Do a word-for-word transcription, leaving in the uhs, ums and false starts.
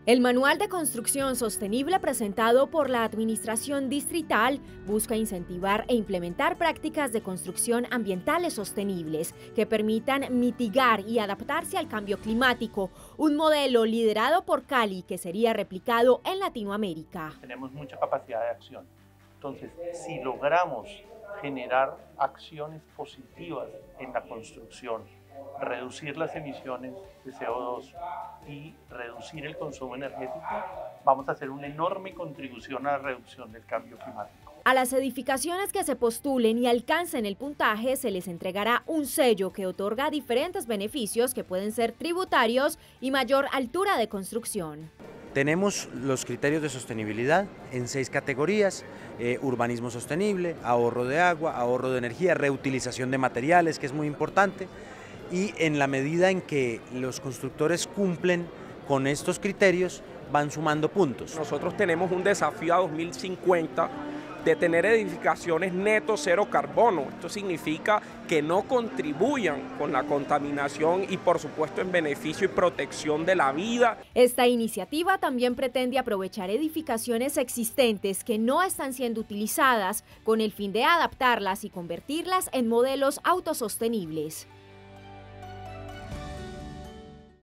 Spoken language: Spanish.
El Manual de Construcción Sostenible presentado por la Administración Distrital busca incentivar e implementar prácticas de construcción ambientales sostenibles que permitan mitigar y adaptarse al cambio climático, un modelo liderado por Cali que sería replicado en Latinoamérica. Tenemos mucha capacidad de acción, entonces si logramos generar acciones positivas en la construcción, reducir las emisiones de C O dos y reducir el consumo energético, vamos a hacer una enorme contribución a la reducción del cambio climático. A las edificaciones que se postulen y alcancen el puntaje se les entregará un sello que otorga diferentes beneficios que pueden ser tributarios y mayor altura de construcción. Tenemos los criterios de sostenibilidad en seis categorías: eh, urbanismo sostenible, ahorro de agua, ahorro de energía, reutilización de materiales, que es muy importante. Y en la medida en que los constructores cumplen con estos criterios, van sumando puntos. Nosotros tenemos un desafío a dos mil cincuenta de tener edificaciones neto cero carbono. Esto significa que no contribuyan con la contaminación y por supuesto en beneficio y protección de la vida. Esta iniciativa también pretende aprovechar edificaciones existentes que no están siendo utilizadas con el fin de adaptarlas y convertirlas en modelos autosostenibles.